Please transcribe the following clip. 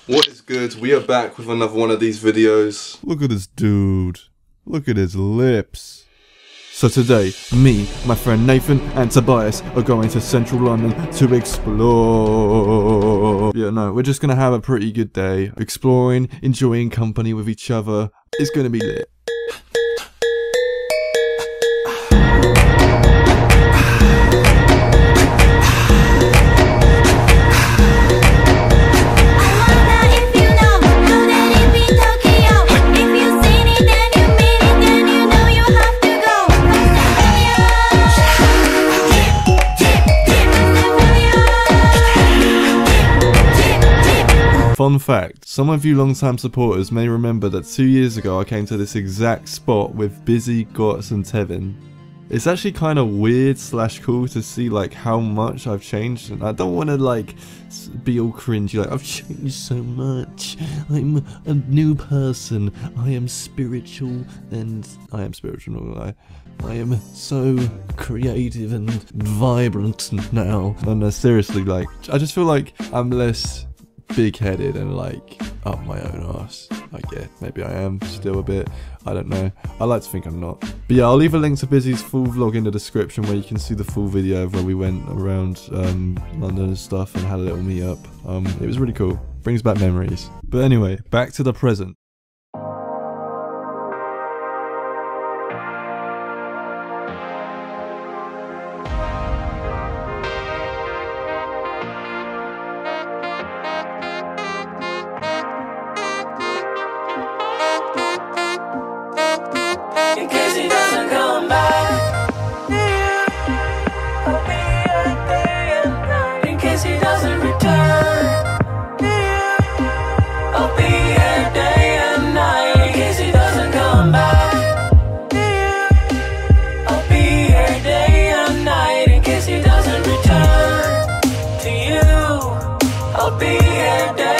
What is good? We are back with another one of these videos. Look at this dude. Look at his lips. So today, me, my friend Nathan and Tobias are going to central London to explore. Yeah, no, we're just gonna have a pretty good day. Exploring, enjoying company with each other. It's gonna be lit. Fun fact, some of you long-time supporters may remember that 2 years ago I came to this exact spot with Busy, Gots and Tevin. It's actually kind of weird / cool to see like how much I've changed, and I don't want to like be all cringy like I've changed so much, I'm a new person, I am spiritual, and I am spiritual, not gonna lie. I am so creative and vibrant now. And seriously, like I just feel like I'm less big-headed and like up my own arse. Like, yeah, maybe I am still a bit, I don't know, I like to think I'm not. But yeah, I'll leave a link to Busy's full vlog in the description where you can see the full video of where we went around London and stuff and had a little meet up. It was really cool, brings back memories. But anyway, back to the present. In case he doesn't come back, I'll be here day and night. In case he doesn't return, I'll be here day and night. In case he doesn't come back, I'll be here day and night. In case he doesn't return to you, I'll be here day